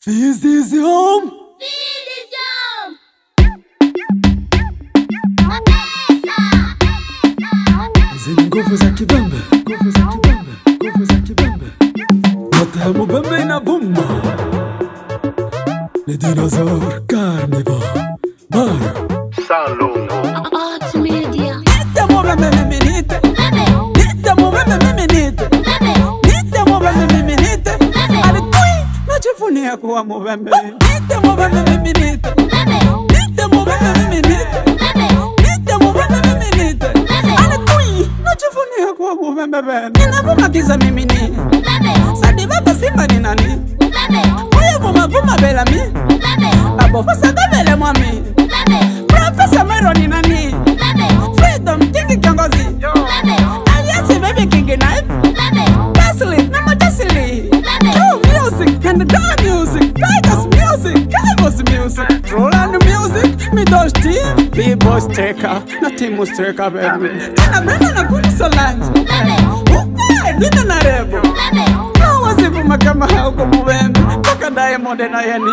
Vision. Zini nguvu za kibembe, nguvu za kibembe, nguvu za kibembe. Yote ya mubembe inabuma. Les dinosaures carnivores. Baru Salongo Art Media. Nite mubembe miminite. Nite mubembe miminite. Nite mubembe miminite. Alikui najivunia kuwa mubembe. Nite mubembe miminite. Nite mubembe miminite. Nite mubembe miminite. Alikui najivunia kuwa mubembe bene. Ninavumagiza mimini. Sadi baba simba ni nani? Oya vuma bela mi. Abo fasa bele mwami. Professor Mero ni nani? Freedom King kiongozi. Aliasi baby king knife. Wesley na Majasili. True music and the music. Tigers music, Kairos music. Roland music, Midosh team. B-Boys Teka, na Timus Teka baby. Tena brenda na kuni Solange. Upe, nina na rebo. Wazivu makama hauko mubembe. Paka Diamond na yani.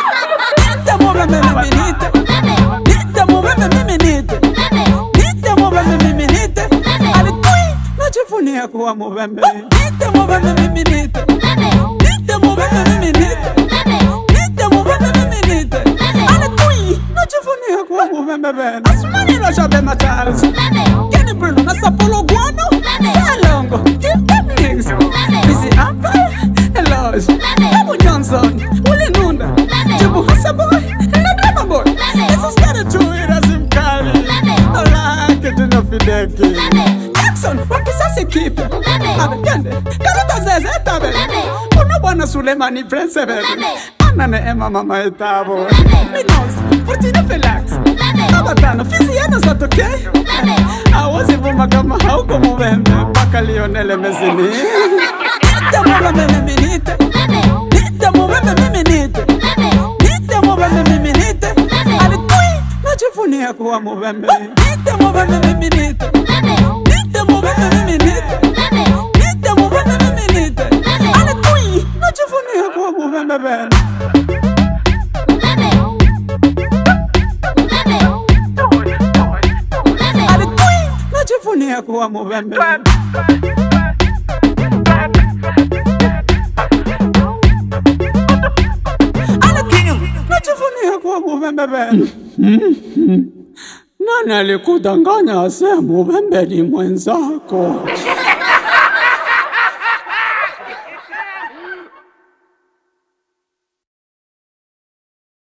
Nite mubembe miminite. Nite mubembe miminite. Nite mubembe miminite. Alikui najivunia kuwa mubembe. Nite mubembe miminite. Nite mubembe miminite. Nite mubembe miminite. Alikui najivunia kuwa mubembe bene. Asumani no shabe machals. Kenny Bruno na Sapolo Guano. Salongo, Team Techniques. Busy Apple, Eloge, Abu Johnson, Willie Nunda, Jibu Hasaboy, na Drama Boy. Jesus gotta do it as him carry. I like it enough for Deki. Jackson, wakisasi kipi? Abekende, karuta zeze tabe. Una bwana Sulemani Prince Bebe. Anane ema mama etabo. Minos, Fortuna Felix. Abatano, Fiziano Satoke. Awazi vuma kama hauko mubembe. Paka Lionel Messi. Nite mubembe miminite. Nite mubembe miminite. Nite mubembe miminite. Alikui najivunia kuwa mubembe. Nite mubembe miminite. Nite mubembe miminite. Nite mubembe miminite. Alikui najivunia kuwa mubembe bene. Alikui najivunia kuwa mubembe. Najivunia kuwa mubembe bene. Nani alikudanganya asema mubembe ni mwenzako?